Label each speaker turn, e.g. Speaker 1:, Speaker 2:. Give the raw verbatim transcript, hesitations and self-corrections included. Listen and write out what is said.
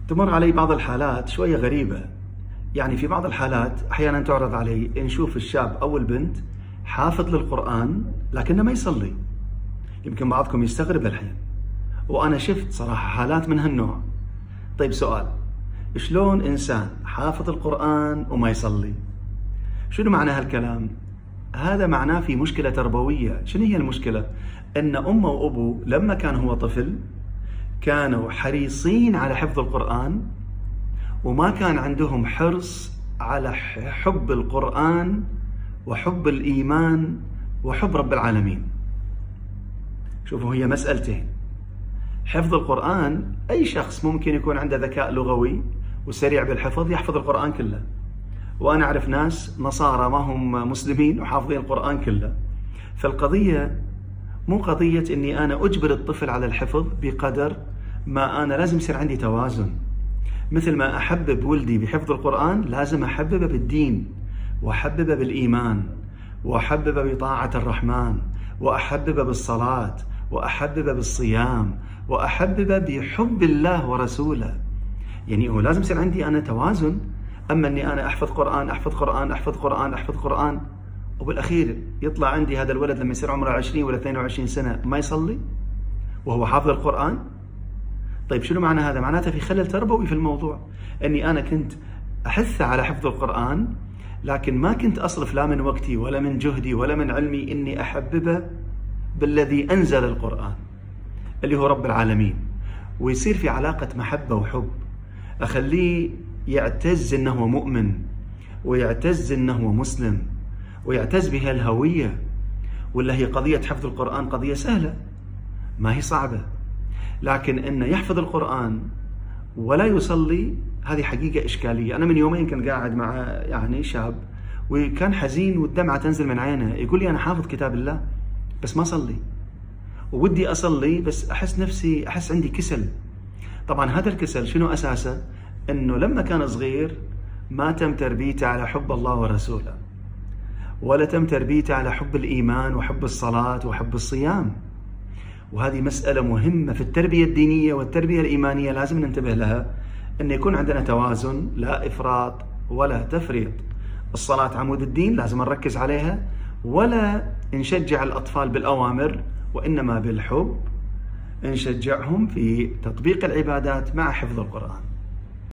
Speaker 1: تمر علي بعض الحالات شوية غريبة. يعني في بعض الحالات أحيانا تعرض علي نشوف الشاب أو البنت حافظ للقرآن لكنه ما يصلي. يمكن بعضكم يستغرب الحين، وأنا شفت صراحة حالات من هالنوع. طيب سؤال، شلون إنسان حافظ القرآن وما يصلي؟ شنو معنى هالكلام؟ هذا معناه في مشكلة تربوية. شنو هي المشكلة؟ أن أمه وأبوه لما كان هو طفل كانوا حريصين على حفظ القرآن، وما كان عندهم حرص على حب القرآن وحب الإيمان وحب رب العالمين. شوفوا، هي مسألتين. حفظ القرآن، أي شخص ممكن يكون عنده ذكاء لغوي وسريع بالحفظ يحفظ القرآن كله، وأنا أعرف ناس نصارى ما هم مسلمين وحافظين القرآن كله. فالقضية مو قضية أني أنا أجبر الطفل على الحفظ، بقدر ما أنا لازم يصير عندي توازن. مثل ما أحبب ولدي بحفظ القرآن، لازم أحببه بالدين، وأحببه بالإيمان، وأحببه بطاعة الرحمن، وأحببه بالصلاة، وأحببه بالصيام، وأحببه بحب الله ورسوله. يعني هو لازم يصير عندي أنا توازن. أما أني أنا أحفظ قرآن أحفظ قرآن أحفظ قرآن أحفظ قرآن وبالأخير يطلع عندي هذا الولد لما يصير عمره عشرين ولا اثنين وعشرين سنة ما يصلي وهو حافظ القرآن. طيب شنو معنى هذا؟ معناته في خلل تربوي في الموضوع. أني أنا كنت أحث على حفظ القرآن، لكن ما كنت أصرف لا من وقتي ولا من جهدي ولا من علمي إني أحببه بالذي أنزل القرآن اللي هو رب العالمين، ويصير في علاقة محبة وحب. أخليه يعتز إنه مؤمن، ويعتز إنه مسلم، ويعتز بها الهوية. ولا هي قضية حفظ القرآن قضية سهلة، ما هي صعبة. لكن إنه يحفظ القرآن ولا يصلي، هذه حقيقة إشكالية. أنا من يومين كان قاعد مع يعني شاب، وكان حزين والدمعة تنزل من عينه، يقول لي أنا حافظ كتاب الله بس ما صلي، وودي أصلي بس أحس نفسي أحس عندي كسل. طبعا هذا الكسل شنو أساسه؟ إنه لما كان صغير ما تم تربيته على حب الله ورسوله، ولا تم تربيته على حب الإيمان وحب الصلاة وحب الصيام. وهذه مسألة مهمة في التربية الدينية والتربية الإيمانية، لازم ننتبه لها، أن يكون عندنا توازن، لا إفراط ولا تفريط. الصلاة عمود الدين، لازم نركز عليها، ولا نشجع الأطفال بالأوامر، وإنما بالحب نشجعهم في تطبيق العبادات مع حفظ القرآن.